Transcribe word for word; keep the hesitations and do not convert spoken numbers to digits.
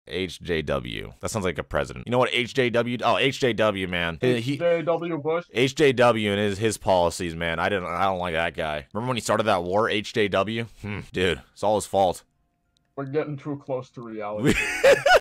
H J W. That sounds like a president. You know what H J W? Oh, H J W, man. He, H J W Bush. H J W and his his policies, man. I didn't. I don't like that guy. Remember when he started that war? H J W. Hmm, dude, it's all his fault. We're getting too close to reality.